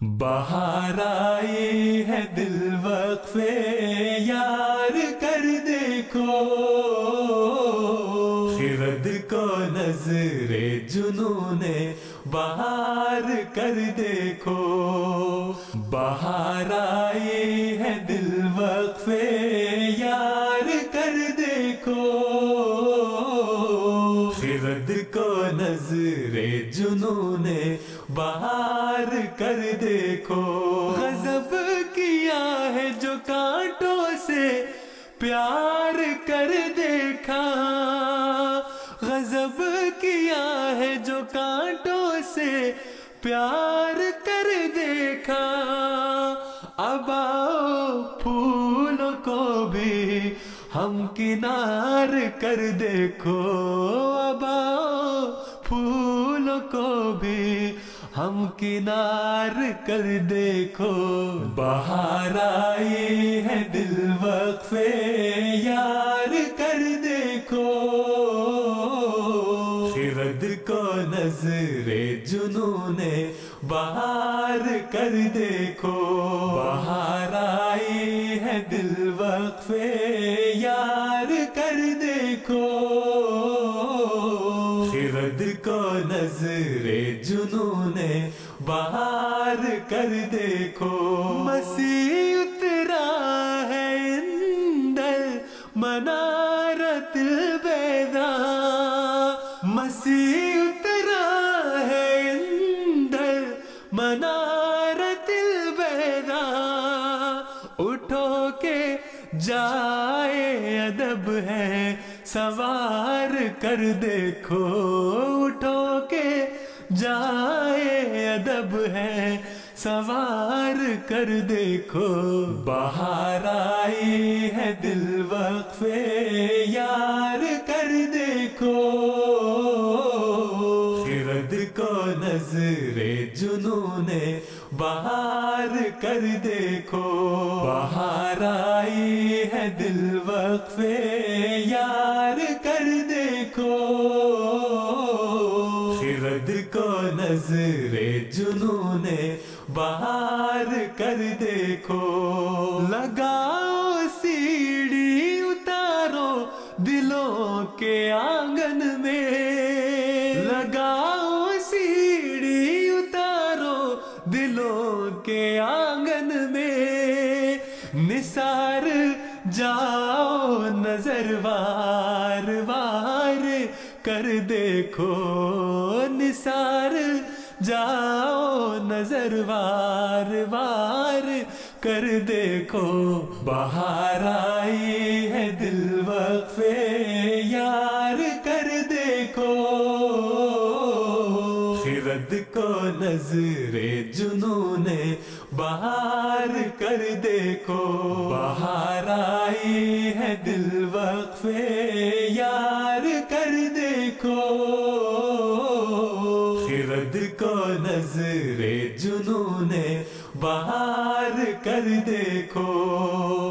بہار آئی ہے دل وقفے یار کر دیکھو، خرد کو نظر جنون بہار کر دیکھو۔ بہار آئی ہے دل وقفے یار کر دیکھو، خرد کو نظر جنون بہار کر دیکھو۔ غضب کیا ہے جو کانٹوں سے پیار کر دیکھا، غضب کیا ہے جو کانٹوں سے پیار کر دیکھا۔ اب آؤ پھولوں کو بھی ہم کنار کر دیکھو، اب آؤ پھولوں کو بھی ہم کنار کر دیکھو۔ بہار آئی ہے دل وقفے یار کر دیکھو، خرد کو نظر جنون بہار کر دیکھو۔ بہار آئی ہے دل وقفے یار کر دیکھو، خرد کو نظر جنون بہار کر دیکھو۔ مسیح اترا ہے اندر منارت البیضاء، مسیح اترا ہے اندر منارت البیضاء، اٹھو کے جائے ادب ہے سوار کر دیکھو، اٹھو کے جائے ادب ہے سوار کر دیکھو۔ بہار آئی ہے دل وقفے یار کر دیکھو، خرد کو نظر جنون بہار کر دیکھو۔ بہار آئی ہے دل وقفے یار کر دیکھو، خرد کو نظر جنون بہار کر دیکھو۔ لگاؤ سیڑھی اتارو دلوں کے آنگن میں، لگاؤ سیڑھی اتارو دلوں کے آنگن میں، نثار جاؤ نظر وار وار کر دیکھو، نثار جاؤ نظر وار وار کر دیکھو۔ بہار آئی ہے دل وقفے یار کر دیکھو، خرد کو نظر جنون بہار کر دیکھو۔ بہار آئی ہے دل وقفے یار کر دیکھو، خرد کو نظر جنون بہار کر دیکھو۔